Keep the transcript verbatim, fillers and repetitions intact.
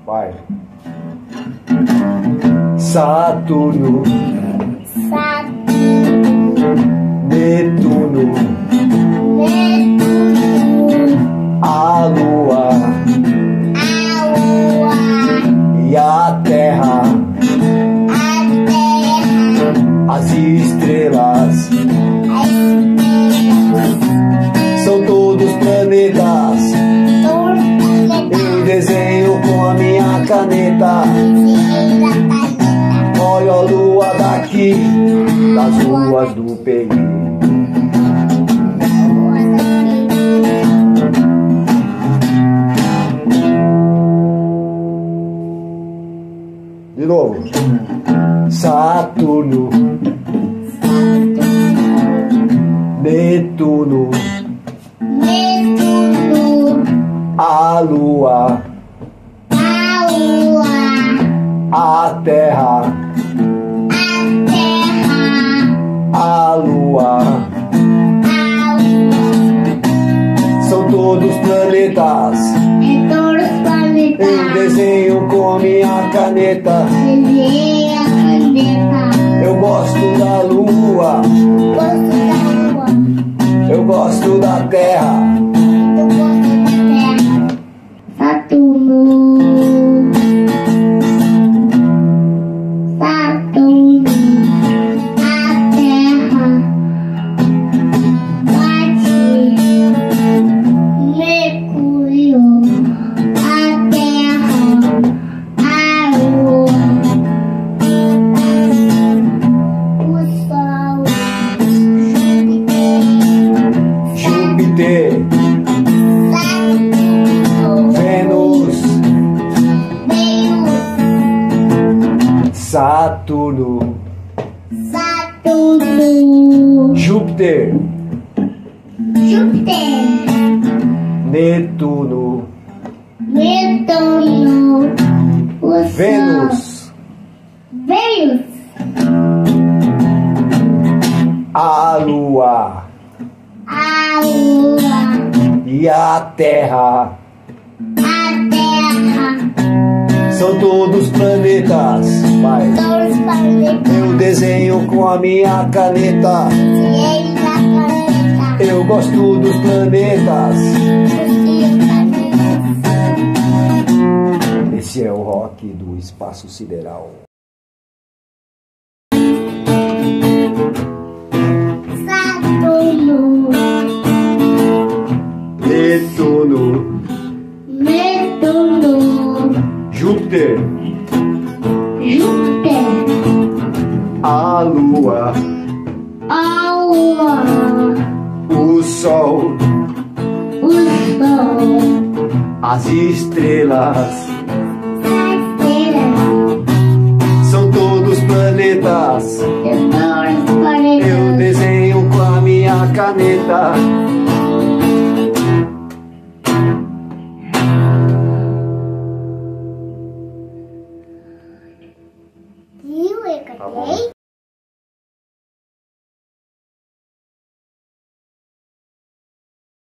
Vai. Saturno, Saturno, Netuno, Netuno, a Lua a Lua, e a Terra, a Terra, as estrelas, as estrelas, são todos planetas. todos Eu planetas, desenho com a minha caneta. desenho da caneta, Olha a Lua daqui, das ruas do P I. Lua daqui. De novo. Saturno, Netuno, Netuno, a Lua, a Lua, a Terra, a Terra, a Lua, a Lua, são todos planetas. é todos os planetas. Eu desenho com a minha caneta. Desenha a caneta, Eu gosto da Lua, gosto da Lua, eu gosto da Terra. eu gosto da Terra. Saturno, Saturno, a Terra, Marte, Mercúrio, a Terra, a Lua, o Sol, Júpiter, Saturno, Vênus, Vênus, Saturno, Saturno, Júpiter, Júpiter, Netuno, Netuno, o Sol, Vênus, Vênus, a Lua a Lua, e a Terra. a Terra, São todos planetas. Vai. todos os planetas. Eu desenho com a minha caneta. Desenho da caneta, Eu gosto dos planetas. desenho da caneta. Esse é o rock do espaço sideral. Saturno, Netuno, Netuno, Júpiter, Júpiter, a Lua, a Lua, o Sol, o Sol, as estrelas. a Estrela, São todos planetas. de todos os Eu planetas. desenho com a minha caneta. Viu? Eu Tá bom. ganhei.